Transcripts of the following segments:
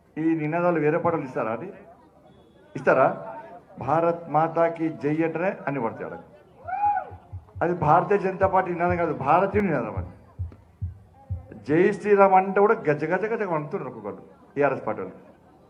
ఈ నినాదాలు వేరే పాటలు ఇస్తారా? అది ఇస్తారా? భారత్ మాతాకి జై అంటేనే అన్ని పడతాయి. అది భారతీయ జనతా పార్టీ నినాదం కాదు, భారతీయ నినాదం. అది జై శ్రీరామ్ అంటే కూడా గజ గజ గజ అంటున్నారు ఒక్కొక్కరు టీఆర్ఎస్ పార్టీ వాళ్ళు.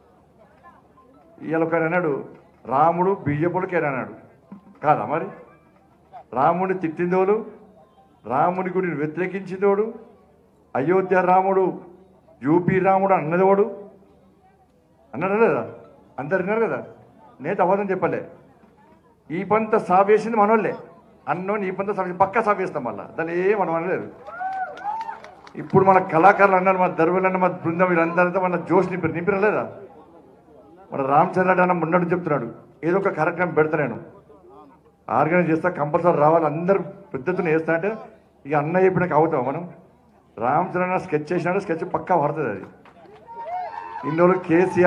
ఇవాళ ఒకరు అన్నాడు రాముడు బీజేపీలకి అన్నాడు. కాదా మరి? రాముడిని తిట్టిందోడు, రాముడి గుడిని వ్యతిరేకించిందోడు, అయోధ్య రాముడు యూపీ రాముడు అన్నదోడు అన్నాడు లేదా? అందరు విన్నారు కదా. నేత అవ్వదని చెప్పలే. ఈ పంత సావేసింది మనోళ్ళే. అన్నోని ఈ పంత పక్కా సావేస్తాం. మళ్ళా దాన్ని మనం అనలేదు. ఇప్పుడు మన కళాకారులు అన్నారు, మన దర్వెలన్న మన బృందం వీళ్ళందరితో మన జోష్ నింపిరలేదా? మన రామచంద్ర అన్న ఉన్నట్టు చెప్తున్నాడు, ఏదో ఒక కార్యక్రమం పెడతా నేను ఆర్గనైజ్ చేస్తా, కంపల్సరీ రావాలి, అందరూ పెద్దతున్న వేస్తా అంటే ఇక అన్న చెప్పినాక అవుతాం మనం. రామచంద్ర స్కెచ్ చేసినాడు, స్కెచ్ పక్కా పడుతుంది. అది ఇన్ని రోజులు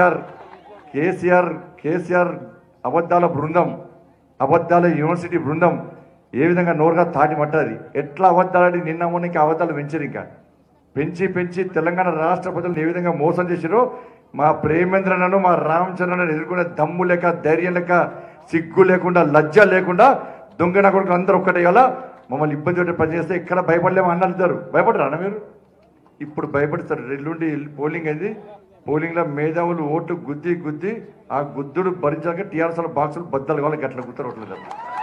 కేసీఆర్ అబద్ధాల బృందం, అబద్ధాల యూనివర్సిటీ బృందం ఏ విధంగా నోరుగా తాటి మట్టది. ఎట్లా అబద్ధాలని నిన్న మొన్నకి అబద్ధాలు పెంచారు. ఇంకా పెంచి తెలంగాణ రాష్ట్ర ప్రజలను ఏ విధంగా మోసం చేసిరో మా ప్రేమేంద్రనను మా రామచంద్రను ఎదుర్కొనే దమ్ము లేక, ధైర్యం లేక, సిగ్గు లేకుండా, లజ్జ లేకుండా దొంగన కొడుకు అందరూ ఒక్కటే కదా మమ్మల్ని ఇబ్బంది పెట్టి పనిచేస్తే ఇక్కడ భయపడలేమో అన్నారు. భయపడరా అన్న మీరు? ఇప్పుడు భయపడతారు. ఎల్లుండి పోలింగ్ అయింది. పోలింగ్లో మేధావులు ఓటు గుద్ది ఆ గుద్దుడు భరించాక టీఆర్ఎస్ బాక్సులు బద్దలు కావాలి, గట్ల గుర్తరట్లేదు.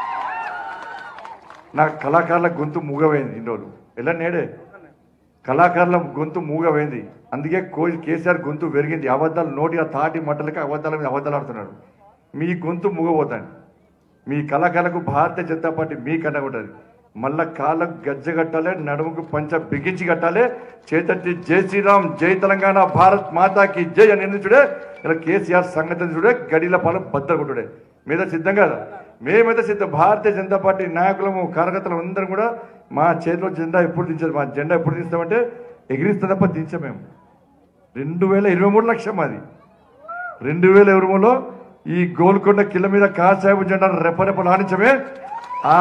నా కళాకారుల గొంతు మూగమైంది. ఇన్ని రోజులు ఎలా నేడే కళాకారుల గొంతు మూగమైంది. అందుకే కేసీఆర్ గొంతు పెరిగింది. అబద్ధాలు నోటిగా తాటి మట్టలకి అబద్ధాల మీద అబద్ధాలు ఆడుతున్నాడు. మీ గొంతు మూగపోతాను. మీ కళాకారులకు భారతీయ జనతా పార్టీ మీకన్నా ఉంటుంది. మళ్ళా కాళ్ళకు గజ్జ కట్టాలి, నడుముకు పంచ బిగించి కట్టాలి, చేతట్టి జై శ్రీరామ్, జై తెలంగాణ, భారత్ మాతాకి జై అని చూడే. ఇలా కేసీఆర్ సంగతి చూడే, గడిల పాలు బద్దలు కొట్టుడే. మీద సిద్ధం కదా? మేమైతే సిద్ధం. భారతీయ జనతా పార్టీ నాయకులము, కార్యకర్తలు అందరం కూడా మా చేతిలో జెండా ఎప్పుడు దించదు. మా జెండా ఎప్పుడు దించామంటే ఎగిరిస్తే తప్ప దించాం. మేము 2023 లక్ష్యం మాది. 2023లో ఈ గోల్కొండ కిల్ల మీద కాసాబు జెండాను రెప్పరెప్పలు ఆడించమే. ఆ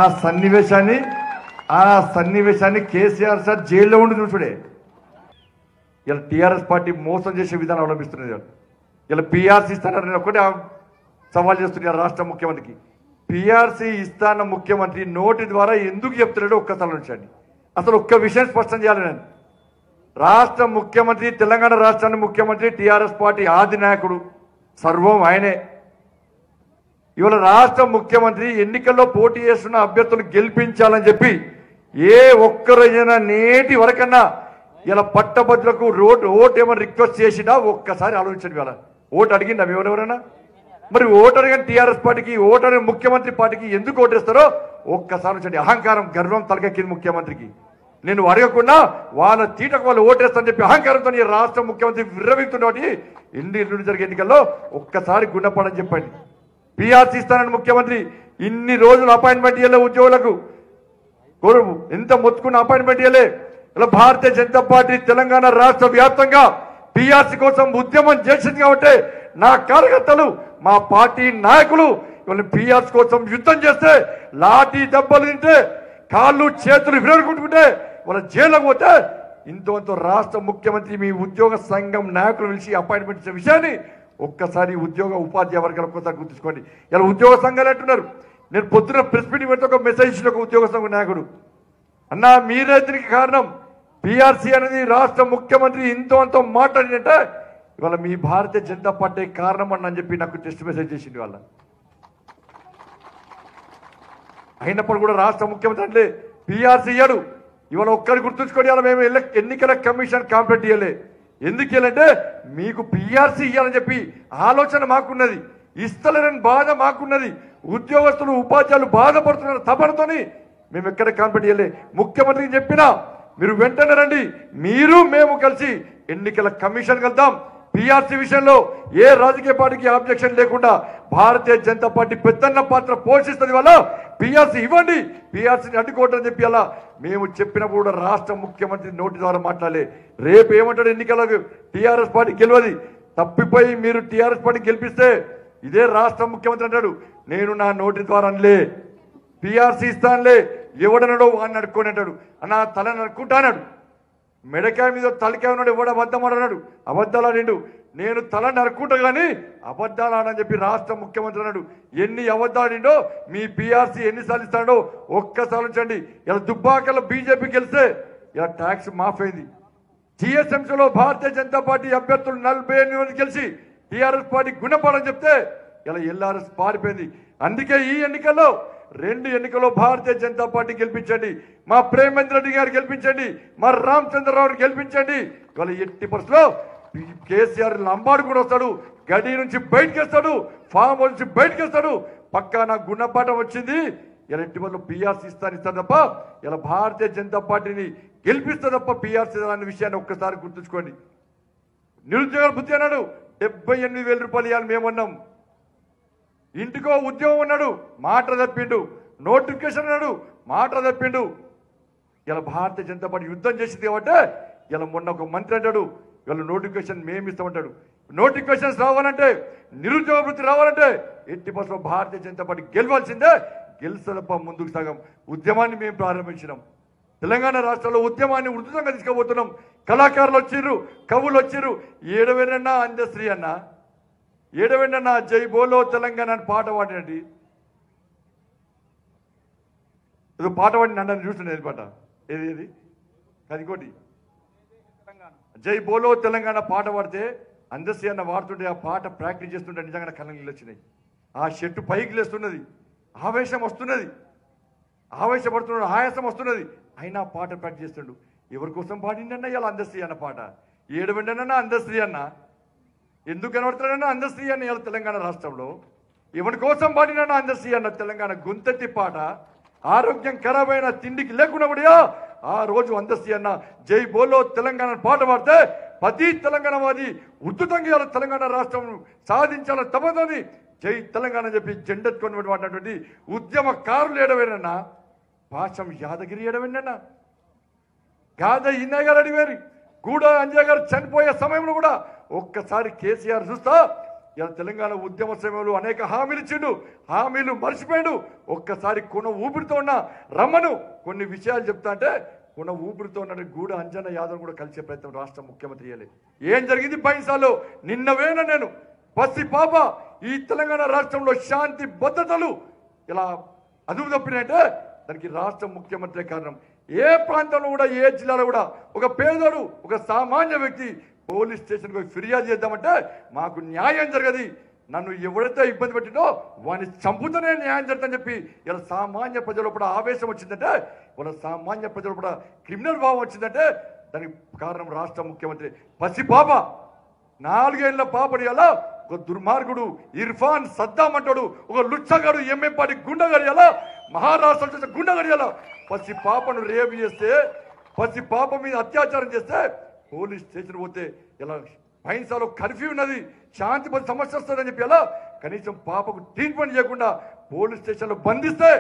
సన్నివేశాన్ని కేసీఆర్ సార్ జైల్లో ఉండి చూసుడే. ఇలా టీఆర్ఎస్ పార్టీ మోసం చేసే విధానం అవలంబిస్తున్నది. ఇలా పీఆర్సీ ఇస్తానని ఒకటే సవాల్ చేస్తున్నారు రాష్ట్ర ముఖ్యమంత్రికి. పీఆర్సీ ఇస్తాన్న ముఖ్యమంత్రి నోటి ద్వారా ఎందుకు చెప్తున్నాడో ఒక్కసారి ఉంచండి. అసలు ఒక్క విషయం స్పష్టం చేయాలి. నేను రాష్ట్ర ముఖ్యమంత్రి, తెలంగాణ రాష్ట్రానికి ముఖ్యమంత్రి, టీఆర్ఎస్ పార్టీ ఆది నాయకుడు, సర్వం ఆయనే. ఇవాళ రాష్ట్ర ముఖ్యమంత్రి ఎన్నికల్లో పోటీ చేస్తున్న అభ్యర్థులు గెలిపించాలని చెప్పి ఏ ఒక్కరైనా నేటి వరకన్నా ఇలా పట్టభద్రులకు ఓటు ఏమైనా రిక్వెస్ట్ చేసినా ఒక్కసారి ఆలోచించండి. ఇవాళ ఓటు అడిగిందా ఎవరెవరైనా? మరి ఓటు అడిగిన టీఆర్ఎస్ పార్టీకి, ఓటు అడిగిన ముఖ్యమంత్రి పార్టీకి ఎందుకు ఓటేస్తారో ఒక్కసారి ఉంచండి. అహంకారం, గర్వం తలకెక్కింది ముఖ్యమంత్రికి. నేను అడగకుండా వాళ్ళ తీటకు వాళ్ళు ఓటేస్తానని చెప్పి అహంకారంతో ఈ రాష్ట్ర ముఖ్యమంత్రి విర్రవీగుతున్నటి ఎన్ని జరిగే ఎన్నికల్లో ఒక్కసారి గుండెపడని చెప్పండి. పీఆర్సీ ఇస్తానని ముఖ్యమంత్రి ఇన్ని రోజులు అపాయింట్మెంట్ ఇవ్వలే ఉద్యోగులకు. ఎంత మొత్తుకున్న అపాయింట్మెంట్ ఇవ్వలే. ఇలా భారతీయ జనతా పార్టీ తెలంగాణ రాష్ట్ర వ్యాప్తంగా పీఆర్సీ కోసం ఉద్యమం చేసింది కాబట్టి నా కార్యకర్తలు, మా పార్టీ నాయకులు ఇవాళ పీఆర్సీ కోసం యుద్ధం చేస్తే, లాఠీ దెబ్బలు తింటే, కాళ్ళు చేతులు విరగొట్టుకుంటే, వాళ్ళ జైలుకు పోతే ఇంతో రాష్ట్ర ముఖ్యమంత్రి మీ ఉద్యోగ సంఘం నాయకులు పిలిచి అపాయింట్మెంట్ ఇచ్చే విషయాన్ని ఒక్కసారి ఉద్యోగ ఉపాధ్యాయ వర్గాలు ఒక్కసారి గుర్తుంచుకోండి. ఇలా ఉద్యోగ సంఘాలు అంటున్నారు. నేను పొద్దున ప్రెస్ మీటింగ్ పెడితే ఒక మెసేజ్ ఇచ్చిన ఒక ఉద్యోగ సంఘ నాయకుడు, అన్నా మీరే దీనికి కారణం, పీఆర్సీ అనేది రాష్ట్ర ముఖ్యమంత్రి ఇంతో మాట్లాడినట్టే ఇవాళ మీ భారతీయ జనతా పార్టీ కారణం అని చెప్పి నాకు టెస్ట్ మెసేజ్ చేసింది. వాళ్ళ అయినప్పుడు కూడా రాష్ట్ర ముఖ్యమంత్రి అంటే పీఆర్సీ ఇయ్యాడు. ఇవాళ ఒక్కరు గుర్తుంచుకొని ఇవాళ మేము ఎన్నికల కమిషన్ కాంప్లైంట్ ఇవ్వలే. ఎందుకు ఇవ్వాలంటే మీకు పీఆర్సీ ఇవ్వాలని చెప్పి ఆలోచన మాకున్నది, ఇస్తలేరని బాధ మాకున్నది. ఉద్యోగస్తులు, ఉపాధ్యాయులు బాధపడుతున్నారు తపనతోని మేము ఎక్కడ కాంప్లైంట్ ఇవ్వలే. ముఖ్యమంత్రికి చెప్పినా మీరు వెంటనే రండి, మీరు మేము కలిసి ఎన్నికల కమిషన్ వెళ్దాం. పీఆర్సీ విషయంలో ఏ రాజకీయ పార్టీకి ఆబ్జెక్షన్ లేకుండా భారతీయ జనతా పార్టీ పెద్దన్న పాత్ర పోషిస్తుంది. వల్ల పీఆర్సీ ఇవ్వండి, పీఆర్సీని అడ్డుకోవటం చెప్పి అలా మేము చెప్పినప్పుడు కూడా రాష్ట్ర ముఖ్యమంత్రి నోటి ద్వారా మాట్లాడలే. రేపు ఏమంటాడు ఎన్నికలకు టీఆర్ఎస్ పార్టీ గెలవది, తప్పిపోయి మీరు టీఆర్ఎస్ పార్టీ గెలిపిస్తే ఇదే రాష్ట్ర ముఖ్యమంత్రి అంటాడు నేను నా నోటి ద్వారా అనలే, పీఆర్సీ ఇస్తానులే, ఎవడన్నాడో వాడిని అడుక్కొని అంటాడు. అన్న తల నడుక్కుంటా అన్నాడు. మెడకాయ మీద తలకాయ ఉన్నాడు, ఎవడ అబద్ధం అన్నాడు, అబద్ధాలు ఆడిండు. నేను తల నరుక్కుంటా కానీ అబద్ధాలు ఆడని చెప్పి రాష్ట్ర ముఖ్యమంత్రి అన్నాడు. ఎన్ని అబద్ధాడిండో మీ పీఆర్సీ ఎన్నిసార్లు ఇస్తాడో ఒక్కసారి ఉంచండి. ఇలా దుబ్బాకలో బీజేపీ గెలిస్తే ఇలా ట్యాక్స్ మాఫ్ అయింది. జిఎస్ఎంసీలో భారతీయ జనతా పార్టీ అభ్యర్థులు 48 మంది గెలిచి టీఆర్ఎస్ పార్టీ గుణపాడని చెప్తే ఇలా ఎల్ఆర్ఎస్ పారిపోయింది. అందుకే ఈ ఎన్నికల్లో 2 ఎన్నికల్లో భారతీయ జనతా పార్టీ గెలిపించండి, మా ప్రేమేంద్ర రెడ్డి గారు గెలిపించండి, మా రామచంద్రరావుని గెలిపించండి. ఇవాళ ఎట్టి పరిస్థితుల్లో కేసీఆర్ లంబాడు కూడా వస్తాడు, గడి నుంచి బయటకు వస్తాడు, ఫామ్ హౌస్ నుంచి బయటకు వస్తాడు. పక్కా నాకు గుణపాఠం వచ్చింది. ఇలా ఎట్టి పరిస్థితుల్లో పీఆర్సీ ఇస్తాను తప్ప ఇలా భారతీయ జనతా పార్టీని గెలిపిస్తా తప్ప పీఆర్సీ అనే విషయాన్ని ఒక్కసారి గుర్తుంచుకోండి. నిరుద్యోగ బుద్ధి అన్నాడు, 78,000 రూపాయలు ఇవ్వాలి మేమన్నాం. ఇంటికో ఉద్యోగం అన్నాడు, మాట తప్పిండు. నోటిఫికేషన్ అన్నాడు, మాట తప్పిండు. ఇలా భారతీయ జనతా పార్టీ యుద్ధం చేసింది కాబట్టి ఇలా మొన్న ఒక మంత్రి అంటాడు ఇలా నోటిఫికేషన్ మేము ఇస్తామంటాడు. నోటిఫికేషన్స్ రావాలంటే, నిరుద్యోగ వృత్తి రావాలంటే ఎట్టి పరిస్థితుల్లో భారతీయ జనతా పార్టీ గెలవాల్సిందే. గెలిస్తే తప్ప ముందుకు సాగం. ఉద్యమాన్ని మేము ప్రారంభించినాం. తెలంగాణ రాష్ట్రంలో ఉద్యమాన్ని ఉధృతంగా తీసుకుపోతున్నాం. కళాకారులు వచ్చిర్రు, కవులు వచ్చిర్రు. ఏడవేనన్నా అందశ్రీ అన్న, ఏడవేనన్నా జై బోలో తెలంగాణ అని పాట పాడినట్టు ఏదో పాట పాడి నన్ను చూస్తుండే పాట ఏది అదికోటి జై బోలో తెలంగాణ పాట పాడితే అందశ్రీ అన్న వాడుతుంటే ఆ పాట ప్రాక్టీస్ చేస్తుంటే నిజంగా కళ్ళ నీళ్ళు వచ్చినాయి. ఆ షర్టు పైకి లేస్తున్నది, ఆవేశం వస్తున్నది, ఆవేశపడుతున్నాడు, ఆయాసం వస్తున్నది. అయినా పాట ప్రాక్టీస్ చేస్తుండు. ఎవరి కోసం పాడిండన్నా ఇలా అందశ్రీ అన్న పాట. ఏడవండన్నా అందశ్రీ అన్న, ఎందుకు కనబడుతున్నాడన్నా అందశ్రీ అన్న ఇలా తెలంగాణ రాష్ట్రంలో. ఎవరి కోసం పాడినా అందశ్రీ అన్న తెలంగాణ గొంతెత్తి పాట. ఆరోగ్యం ఖరాబ్ అయిన తిండికి లేకుండా కూడా ఆ రోజు అందశ్రీ అన్న జై బోలో తెలంగాణ పాట పాడితే ప్రతి తెలంగాణ వాది ఉద్ధృతంగా ఇలా తెలంగాణ రాష్ట్రం సాధించాలని తప్పదని జై తెలంగాణ చెప్పి జెండెత్తుకొని వాడినటువంటి ఉద్యమకారులు ఏడవేనన్నా. పాశం యాదగిరి ఏడవేనన్నా, గాద ఇన్నయ్య గారు అడిగారు. గూడ అంజయ్య గారు చనిపోయే సమయంలో కూడా ఒక్కసారి కేసీఆర్ చూస్తా ఇలా తెలంగాణ ఉద్యమ సమయంలో అనేక హామీలు ఇచ్చిండు, హామీలు మర్చిపోయాడు. ఒక్కసారి కొన ఊపిరితో ఉన్న రమ్మను కొన్ని విషయాలు చెప్తా అంటే కొన ఊపిరితో ఉన్న గూడ అంజన్న యాదవ్ కూడా కలిసే ప్రయత్నం రాష్ట్ర ముఖ్యమంత్రి చేయలేదు. ఏం జరిగింది బైన్సాలో? నిన్నవేనా నేను పసి పాప ఈ తెలంగాణ రాష్ట్రంలో శాంతి భద్రతలు ఇలా అదుపు తప్పినాయంటే దానికి రాష్ట్ర ముఖ్యమంత్రి కారణం. ఏ ప్రాంతంలో కూడా, ఏ జిల్లాలో కూడా ఒక పేదోడు, ఒక సామాన్య వ్యక్తి పోలీస్ స్టేషన్కి పోయి ఫిర్యాదు చేద్దామంటే మాకు న్యాయం జరగదు. నన్ను ఎవరైతే ఇబ్బంది పెట్టినో వాడిని చంపుతూనే న్యాయం జరుగుతుందని చెప్పి ఇలా సామాన్య ప్రజల కూడా ఆవేశం వచ్చిందంటే, వాళ్ళ సామాన్య ప్రజల కూడా క్రిమినల్ భావం వచ్చిందంటే దానికి కారణం రాష్ట్ర ముఖ్యమంత్రి. పసి పాప 4 ఏళ్ల పాపడి అలా ఒక దుర్మార్గుడు ఇర్ఫాన్ సద్దాం అంటాడు, ఒక లుచ్చగాడు ఎంఎం పార్టీ గుండగాడి అలా మహారాష్ట్ర చేసే గుండగాడి అలా పసి పాపను రేపు చేస్తే, పసి పాప మీద అత్యాచారం చేస్తే పోలీస్ స్టేషన్ పోతే ఇలా బైన్సాలో కర్ఫ్యూ ఉన్నది, శాంతి పది సమస్య వస్తుందని చెప్పి అలా కనీసం పాపకు ట్రీట్మెంట్ చేయకుండా పోలీస్ స్టేషన్లో బంధిస్తే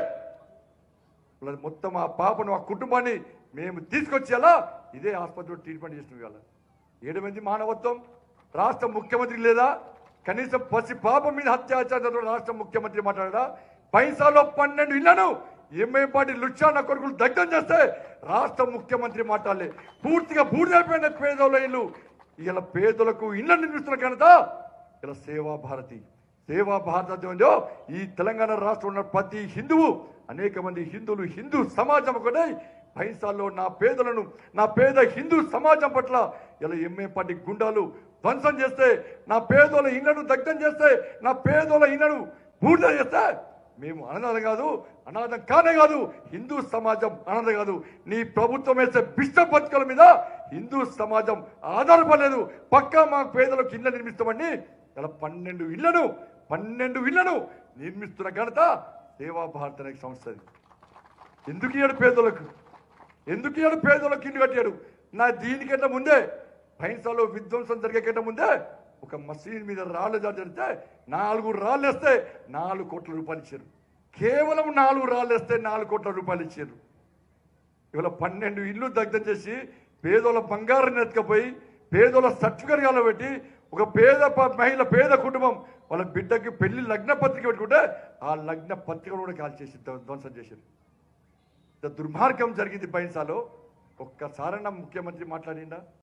మొత్తం ఆ పాపను, ఆ కుటుంబాన్ని మేము తీసుకొచ్చేలా ఇదే ఆసుపత్రిలో ట్రీట్మెంట్ చేస్తున్నాం. ఇవాళ 7 మంది మానవత్వం రాష్ట్ర ముఖ్యమంత్రికి లేదా? కనీసం పసి పాప మీద అత్యాచారంతో రాష్ట్ర ముఖ్యమంత్రి మాట్లాడా? బైన్సాలో 12 ఇళ్లను ఎంఐఎం పార్టీ లుచ్చాన కొడుకులు దగ్ధం చేస్తే రాష్ట్ర ముఖ్యమంత్రి మాట్లాడలే. పూర్తిగా బూడిదైపోయిన పేదోళ్ళ ఇల్లు ఇలా పేదలకు ఇళ్ల నిర్మిస్తున్న కనుక ఇలా సేవాభారతి, సేవాభారతంలో ఈ తెలంగాణ రాష్ట్రంలో ఉన్న ప్రతి హిందువు, అనేక మంది హిందువులు, హిందూ సమాజం ఒకటే బైన్సాల్లో నా పేదలను, నా పేద హిందూ సమాజం పట్ల ఇలా ఎంఐఎం పార్టీ గుండాలు ధ్వంసం చేస్తే, నా పేదోళ్ళ ఇళ్లను దగ్ధం చేస్తే, నా పేదోళ్ళ ఇళ్లను బూడిద చేస్తే మేము అనాథం కాదు, అనాథం కానే కాదు, హిందూ సమాజం అనాథం కాదు. నీ ప్రభుత్వం వేసే బిష్ట బతుకల మీద హిందూ సమాజం ఆధారపడలేదు. పక్కా మా పేదలకు ఇళ్ల నిర్మిస్తామని ఇలా 12 ఇళ్లను నిర్మిస్తున్న ఘనత సేవాభారత్ అనే సంస్థది. ఎందుకు ఇయ్యాడు పేదలకు? ఎందుకు ఇయ్యాడు పేదలకు ఇల్లు కట్టాడు? నా దీనికంటే ముందే బైన్సాలో విధ్వంసం జరిగేకంటే ముందే ఒక మసీద్ మీద రాళ్ళు జరిగితే 4 రాళ్ళు వేస్తే 4 కోట్ల రూపాయలు ఇచ్చారు. కేవలం 4 రాళ్ళు వేస్తే 4 కోట్ల రూపాయలు ఇచ్చారు. ఇవాళ 12 ఇల్లు దగ్ధం చేసి పేదోళ్ళ బంగారాన్ని ఎత్తుకపోయి పేదోళ్ళ సర్టిఫికెట్ పెట్టి ఒక పేద మహిళ, పేద కుటుంబం వాళ్ళ బిడ్డకి పెళ్లి లగ్న పత్రిక పెట్టుకుంటే ఆ లగ్న పత్రికలు కూడా కాల్ చేసి ధ్వంసం చేశారు. దుర్మార్గం జరిగింది బైన్సాలో. ఒక్కసారైనా ముఖ్యమంత్రి మాట్లాడిందా?